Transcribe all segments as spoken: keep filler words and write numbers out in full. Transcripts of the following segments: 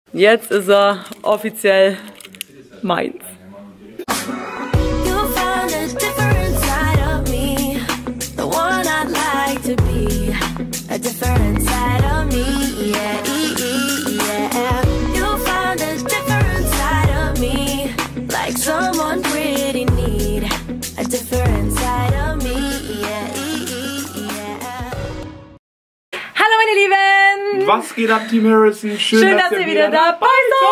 Jetzt ist er offiziell meins. Was geht ab, Team Harrison? Schön, Schön dass, dass ihr ihr wieder dabei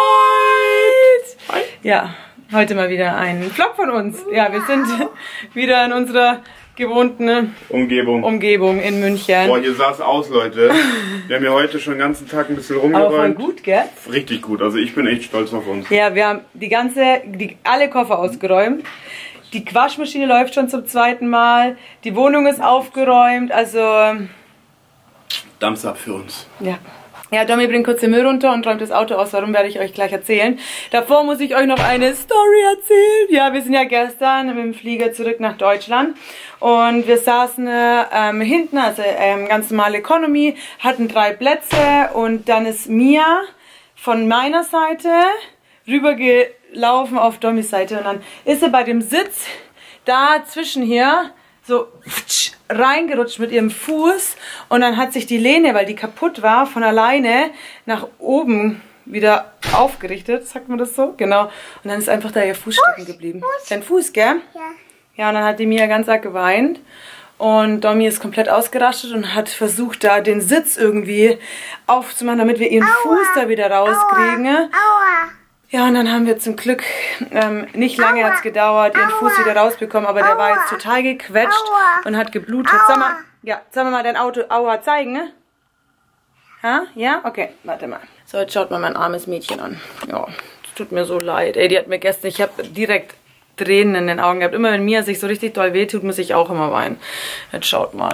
seid. Hi. Ja, heute mal wieder ein Vlog von uns. Ja, wir sind wieder in unserer gewohnten Umgebung. Umgebung in München. Boah, hier sah es aus, Leute. Wir haben ja heute schon den ganzen Tag ein bisschen rumgeräumt. Aber voll gut, gell? Richtig gut. Also ich bin echt stolz auf uns. Ja, wir haben die ganze, die, alle Koffer ausgeräumt. Die Waschmaschine läuft schon zum zweiten Mal. Die Wohnung ist aufgeräumt. Also Thumbs up für uns. Ja. Ja, Domi bringt kurz den Müll runter und räumt das Auto aus. Warum, werde ich euch gleich erzählen. Davor muss ich euch noch eine Story erzählen. Ja, wir sind ja gestern mit dem Flieger zurück nach Deutschland. Und wir saßen ähm, hinten, also ähm, ganz normale Economy, hatten drei Plätze. Und dann ist Mia von meiner Seite rübergelaufen auf Domis Seite. Und dann ist sie bei dem Sitz da zwischen hier so reingerutscht mit ihrem Fuß und dann hat sich die Lehne, weil die kaputt war, von alleine nach oben wieder aufgerichtet, sagt man das so? Genau. Und dann ist einfach da ihr Fuß stecken geblieben. Dein Fuß, gell? Ja. Ja, und dann hat die Mia ganz arg geweint und Domi ist komplett ausgerastet und hat versucht, da den Sitz irgendwie aufzumachen, damit wir ihren Aua. Fuß da wieder rauskriegen. Aua. Aua. Ja, und dann haben wir zum Glück, ähm, nicht lange hat es gedauert, ihren Aua. Fuß wieder rausbekommen, aber Aua. Der war jetzt total gequetscht Aua. Und hat geblutet. Aua. Sag mal, ja, sag mal dein Auto, Aua, zeigen, ne? Ha? Ja? Okay, warte mal. So, jetzt schaut mal mein armes Mädchen an. Ja, es tut mir so leid. Ey, die hat mir gestern, ich habe direkt Tränen in den Augen gehabt. Immer wenn Mia sich so richtig doll wehtut, muss ich auch immer weinen. Jetzt schaut mal.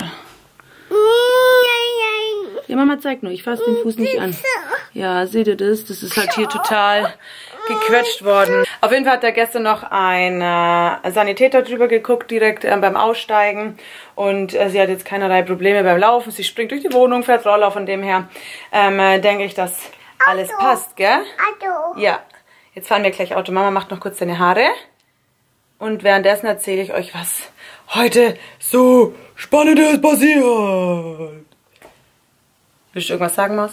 Ja, Mama zeigt nur, ich fasse den Fuß nicht an. Ja, seht ihr das? Das ist halt hier total gequetscht worden. Auf jeden Fall hat da gestern noch ein äh, Sanitäter drüber geguckt, direkt äh, beim Aussteigen. Und äh, sie hat jetzt keinerlei Probleme beim Laufen. Sie springt durch die Wohnung, fährt Roller, von dem her ähm, äh, denke ich, dass alles Auto. Passt, gell? Auto. Ja, jetzt fahren wir gleich Auto. Mama macht noch kurz deine Haare. Und währenddessen erzähle ich euch, was heute so Spannendes passiert. Willst du irgendwas sagen, Maus?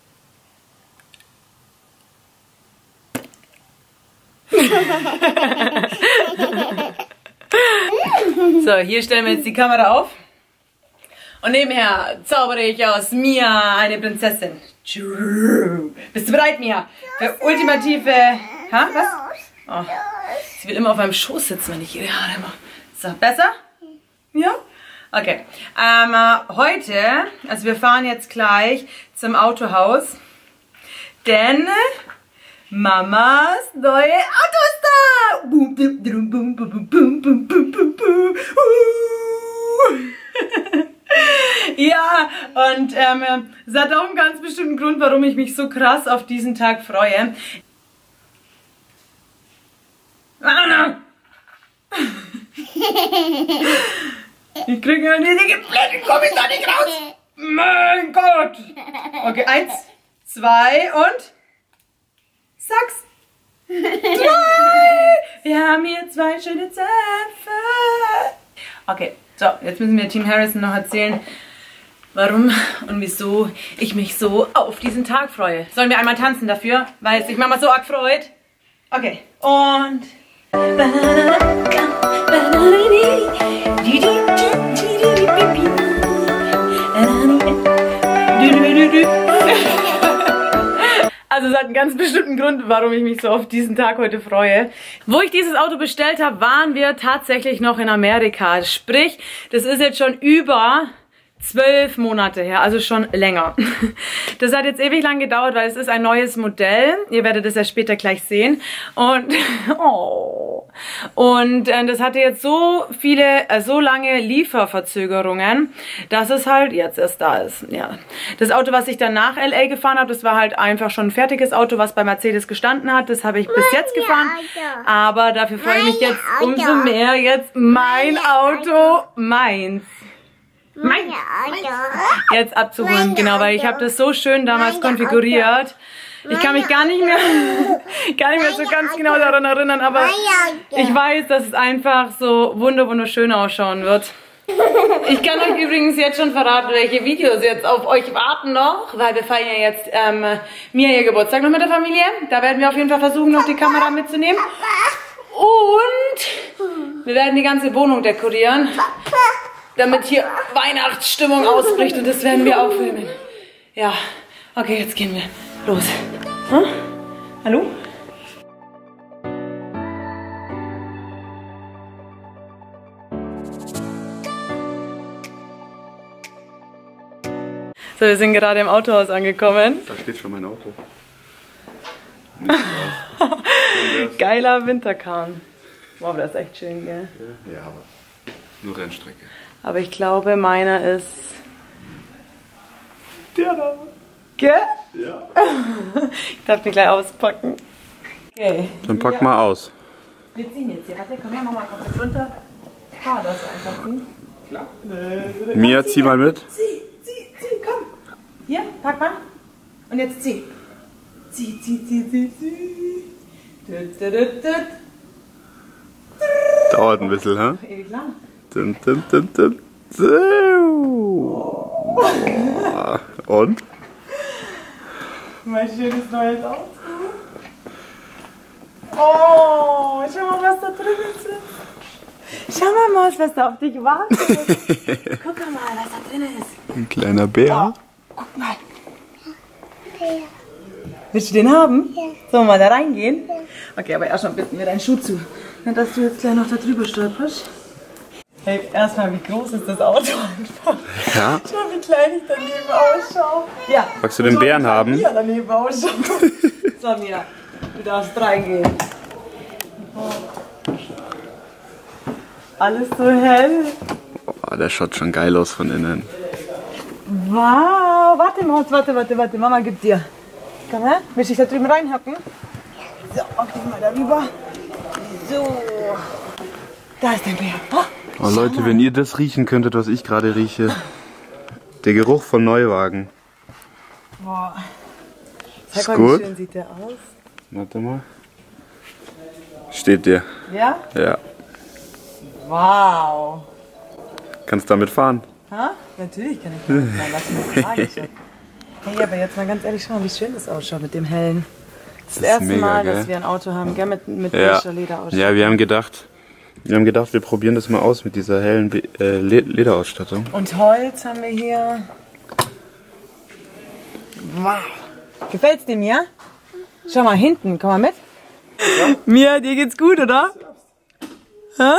So, hier stellen wir jetzt die Kamera auf. Und nebenher zaubere ich aus Mia eine Prinzessin. Bist du bereit, Mia? Für ultimative... Ha, was? Oh. Sie will immer auf meinem Schoß sitzen, wenn ich ihre Haare mache. So, besser? Ja? Okay, ähm, heute, also wir fahren jetzt gleich zum Autohaus, denn Mamas neue Auto ist da! Ja, und ähm, es hat auch einen ganz bestimmten Grund, warum ich mich so krass auf diesen Tag freue. Ich kriege ja nicht geblendet, komm ich da nicht raus! Mein Gott! Okay, eins, zwei und... Sechs! Drei! Wir haben hier zwei schöne Zöpfe! Okay, so, jetzt müssen wir Team Harrison noch erzählen, warum und wieso ich mich so auf diesen Tag freue. Sollen wir einmal tanzen dafür, weil sich Mama so arg freut? Okay, und... Also es hat einen ganz bestimmten Grund, warum ich mich so auf diesen Tag heute freue. Wo ich dieses Auto bestellt habe, waren wir tatsächlich noch in Amerika. Sprich, das ist jetzt schon über zwölf Monate her, also schon länger. Das hat jetzt ewig lang gedauert, weil es ist ein neues Modell. Ihr werdet es ja später gleich sehen. Und oh, und äh, das hatte jetzt so viele, äh, so lange Lieferverzögerungen, dass es halt jetzt erst da ist. Ja, das Auto, was ich dann nach L A gefahren habe, das war halt einfach schon ein fertiges Auto, was bei Mercedes gestanden hat. Das habe ich bis jetzt gefahren. Aber dafür freue ich mich jetzt umso mehr. Jetzt mein Auto, meins. Mein Auto. Jetzt abzuholen, genau, weil ich habe das so schön damals konfiguriert. Ich kann mich gar nicht mehr, gar nicht mehr so ganz genau daran erinnern, aber ich weiß, dass es einfach so wunderschön ausschauen wird. Ich kann euch übrigens jetzt schon verraten, welche Videos jetzt auf euch warten noch, weil wir feiern ja jetzt ähm, mir ihr Geburtstag noch mit der Familie. Da werden wir auf jeden Fall versuchen, noch die Kamera mitzunehmen. Und wir werden die ganze Wohnung dekorieren, damit hier Weihnachtsstimmung ausbricht, und das werden wir auch filmen. Ja, okay, jetzt gehen wir los. Hm? Hallo? So, wir sind gerade im Autohaus angekommen. Da steht schon mein Auto. Geiler Winterkahn. Wow, das ist echt schön, gell? Ja, aber nur Rennstrecke. Aber ich glaube, meiner ist... Der da. Gell? Ja. Ich darf den gleich auspacken. Okay. Dann pack mal aus. Wir ziehen jetzt hier. Warte, komm her, Mama, komm jetzt runter. Ah, das ist einfach ziehen. Klar. Mia, zieh mal mit. Zieh, zieh, zieh, komm. Hier, pack mal. Und jetzt zieh. Zieh, zieh, zieh, zieh, zieh. Tut, tut, tut, tut. Dauert ein bisschen, hä? Ewig lang. Dun, dun, dun, dun. So. Und? Mein schönes neues Auto. Oh, schau mal, was da drin ist. Schau mal, Maus, was da auf dich wartet. Guck mal, was da drin ist. Ein kleiner Bär. Oh, guck mal. Willst du den haben? Ja. Sollen wir mal da reingehen? Ja. Okay, aber erstmal bitten wir deinen Schuh zu. Nicht, dass du jetzt gleich noch da drüber stolperst. Hey, erstmal, wie groß ist das Auto einfach? Ja. Schau, wie klein ich daneben ausschaue. Ja. Magst du den Bären haben? Ja, daneben ausschaue. So, Mia, du darfst reingehen. Oh. Alles so hell. Oh, der schaut schon geil aus von innen. Wow, warte, Maus, warte, warte, warte. Mama gibt dir. Komm her, willst du dich da drüben reinhacken? So, okay, mal darüber. So. Da ist dein Bär. Oh. Oh Leute, wenn ihr das riechen könntet, was ich gerade rieche. Der Geruch von Neuwagen. Boah. Ist Sag mal, gut. wie schön sieht der aus. Warte mal. Steht dir. Ja? Ja. Wow. Kannst damit fahren. Ha? Natürlich kann ich das. Nein, lass mich mal fragen. Hey, aber jetzt mal ganz ehrlich schauen, wie schön das ausschaut mit dem Hellen. Das ist das, das erste mega, Mal, gell? Dass wir ein Auto haben, gell, mit, mit ja. Lederausstattung. Ja, wir haben gedacht, wir haben gedacht, wir probieren das mal aus mit dieser hellen Be äh, Lederausstattung. Und Holz haben wir hier. Wow. Gefällt's dir, Mia? Schau mal hinten, komm mal mit. Ja. Mia, dir geht's gut, oder? Ja?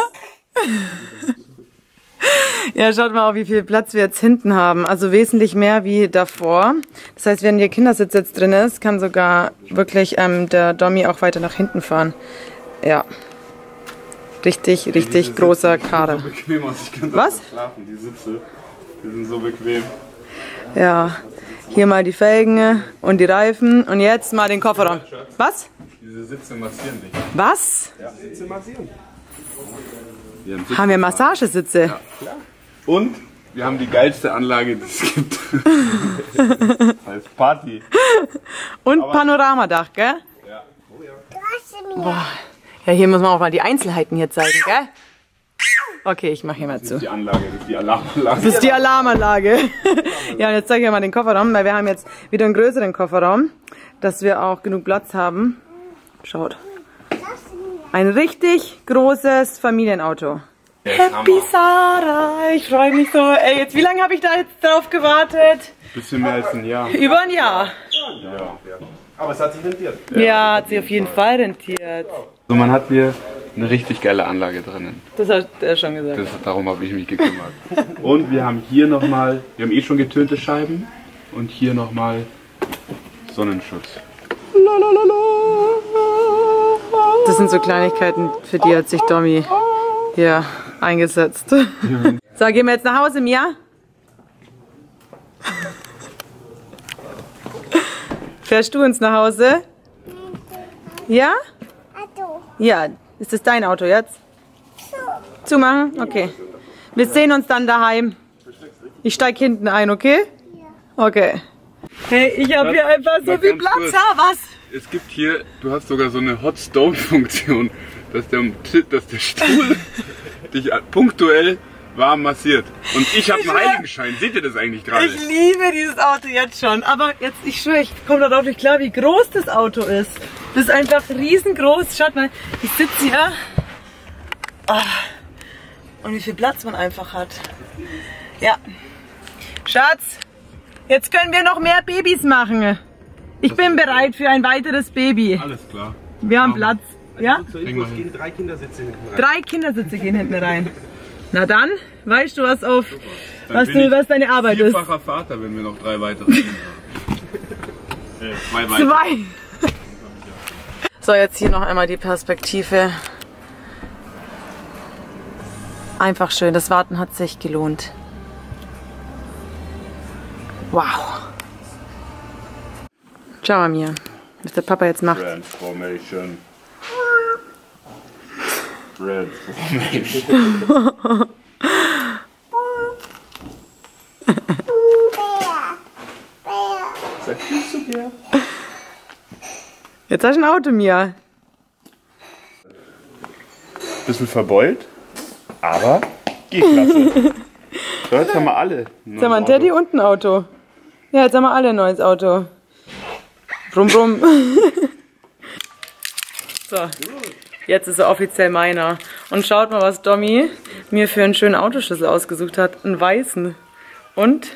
Ja, schaut mal auf, wie viel Platz wir jetzt hinten haben. Also wesentlich mehr wie davor. Das heißt, wenn der Kindersitz jetzt drin ist, kann sogar wirklich ähm, der Dommi auch weiter nach hinten fahren. Ja. Richtig, richtig großer Kader. So bequem aus. Ich kann Was? Schlafen. Die Sitze, die sind so bequem. Ja. Hier mal die Felgen und die Reifen und jetzt mal den Kofferraum. Was? Diese Sitze massieren dich. Was? Ja, Sitze massieren. Wir haben, haben wir Massagesitze? Ja, klar. Und wir haben die geilste Anlage, die es gibt. Als Party. Und aber Panoramadach, gell? Ja. Oh ja. Boah. Ja, hier muss man auch mal die Einzelheiten hier zeigen, gell? Okay, ich mache hier mal Das zu. ist die Anlage, das ist die Alarmanlage. Das ist die Alarmanlage. Ja, und jetzt zeige ich mal den Kofferraum, weil wir haben jetzt wieder einen größeren Kofferraum, dass wir auch genug Platz haben. Schaut. Ein richtig großes Familienauto. Happy Sarah, ich freue mich so. Ey, jetzt wie lange habe ich da jetzt drauf gewartet? Bisschen mehr als ein Jahr. Über ein Jahr. Ja. Aber es hat sich rentiert. Ja, ja, hat sich auf jeden Fall rentiert. So, man hat hier eine richtig geile Anlage drinnen. Das hat er schon gesagt. Das, darum habe ich mich gekümmert. Und wir haben hier nochmal, wir haben eh schon getönte Scheiben und hier nochmal Sonnenschutz. Das sind so Kleinigkeiten, für die hat sich Dommi hier eingesetzt. So, gehen wir jetzt nach Hause, Mia? Fährst du uns nach Hause? Ja? Ja. Ist das dein Auto jetzt? Zumachen? Okay. Wir sehen uns dann daheim. Ich steige hinten ein, okay? Okay. Hey, ich habe hier einfach so viel Platz. Kurz. Ha, was? Es gibt hier, du hast sogar so eine Hot Stone Funktion, dass der, dass der Stuhl dich punktuell warm massiert. Und ich habe einen Heiligenschein. Seht ihr das eigentlich gerade? Ich liebe dieses Auto jetzt schon. Aber jetzt, ich schwöre, ich komme darauf nicht klar, wie groß das Auto ist. Das ist einfach riesengroß. Schaut mal, ich sitze hier. Oh. Und wie viel Platz man einfach hat. Ja. Schatz, jetzt können wir noch mehr Babys machen. Ich bin bereit für ein weiteres Baby. Alles klar. Wir haben Platz. Ja? Zur Info, es gehen drei Kindersitze hinten rein. Drei Kindersitze gehen hinten rein. Na dann, weißt du, was auf, Dann was, bin du, was deine Arbeit ist. Vierfacher Vater, wenn wir noch drei weitere Kinder haben. äh, zwei weitere. Zwei. So, jetzt hier noch einmal die Perspektive. Einfach schön, das Warten hat sich gelohnt. Wow. Schau mal mir, was der Papa jetzt macht. Transformation. Transformation. Sag tschüss zu dir. Jetzt hast du ein Auto, Mia. Bisschen verbeult, aber G-Klasse. So, jetzt haben wir alle. Jetzt haben wir ein Teddy und ein Auto. Ja, jetzt haben wir alle ein neues Auto. Brumm, brumm. So, jetzt ist er offiziell meiner. Und schaut mal, was Domi mir für einen schönen Autoschlüssel ausgesucht hat. Einen weißen. Und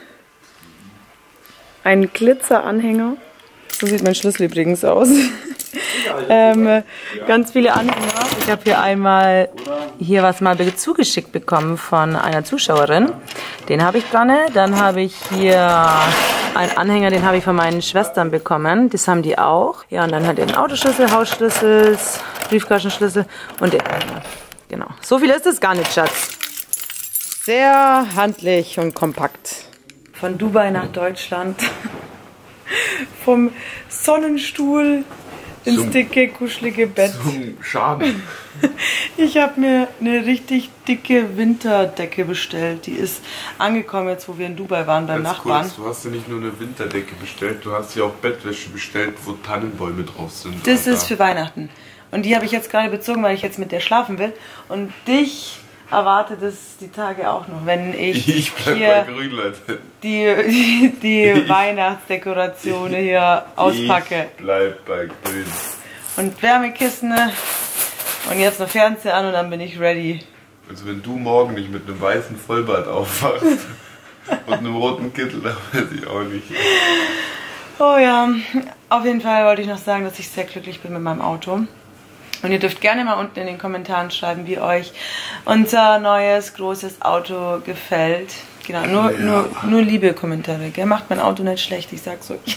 einen Glitzeranhänger. So sieht mein Schlüssel übrigens aus. ähm, ganz viele Anhänger. Ich habe hier einmal hier was mal zugeschickt bekommen von einer Zuschauerin. Den habe ich dran. Dann habe ich hier einen Anhänger, den habe ich von meinen Schwestern bekommen. Das haben die auch. Ja, und dann hat er den Autoschlüssel, Hausschlüssel, Briefkastenschlüssel und den Anhänger. Genau. So viel ist es gar nicht, Schatz. Sehr handlich und kompakt. Von Dubai nach Deutschland. Vom Sonnenstuhl ins Zum- dicke, kuschelige Bett. Zum Schaden. Ich habe mir eine richtig dicke Winterdecke bestellt. Die ist angekommen jetzt, wo wir in Dubai waren beim Ganz Nachbarn. kurz, du hast ja nicht nur eine Winterdecke bestellt, du hast ja auch Bettwäsche bestellt, wo Tannenbäume drauf sind. Das Alter. ist für Weihnachten. Und die habe ich jetzt gerade bezogen, weil ich jetzt mit der schlafen will. Und dich erwartet es die Tage auch noch, wenn ich, Ich bleib hier bei Grünland. die, die, die Ich- Weihnachtsdekoration hier auspacke. Ich bleib bei Grün. Und Wärmekissen und jetzt noch Fernseher an und dann bin ich ready. Also wenn du morgen nicht mit einem weißen Vollbart aufwachst und einem roten Kittel, dann weiß ich auch nicht. Oh ja, auf jeden Fall wollte ich noch sagen, dass ich sehr glücklich bin mit meinem Auto. Und ihr dürft gerne mal unten in den Kommentaren schreiben, wie euch unser neues, großes Auto gefällt. Genau, nur, Ja. nur, nur liebe Kommentare, gell? Macht mein Auto nicht schlecht, ich sag's euch.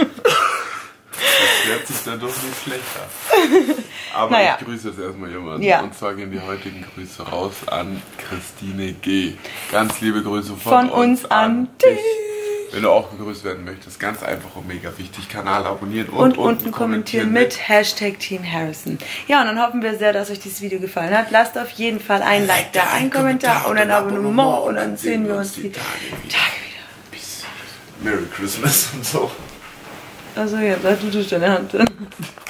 Das hört sich dann doch nicht schlechter. Aber Naja. ich grüße jetzt erstmal jemanden. Ja. Und zwar gehen die heutigen Grüße raus an Christine G. Ganz liebe Grüße Von von, uns an dich. Wenn du auch gegrüßt werden möchtest, ganz einfach und mega wichtig, Kanal abonnieren und, Und unten kommentieren mit Hashtag Team Harrison. Ja, und dann hoffen wir sehr, dass euch dieses Video gefallen hat. Lasst auf jeden Fall ein Like da, ein Kommentar und ein Abonnement und dann sehen wir uns die Tage wieder. Bis Merry Christmas und so. Also ja, da tut es deine Hand.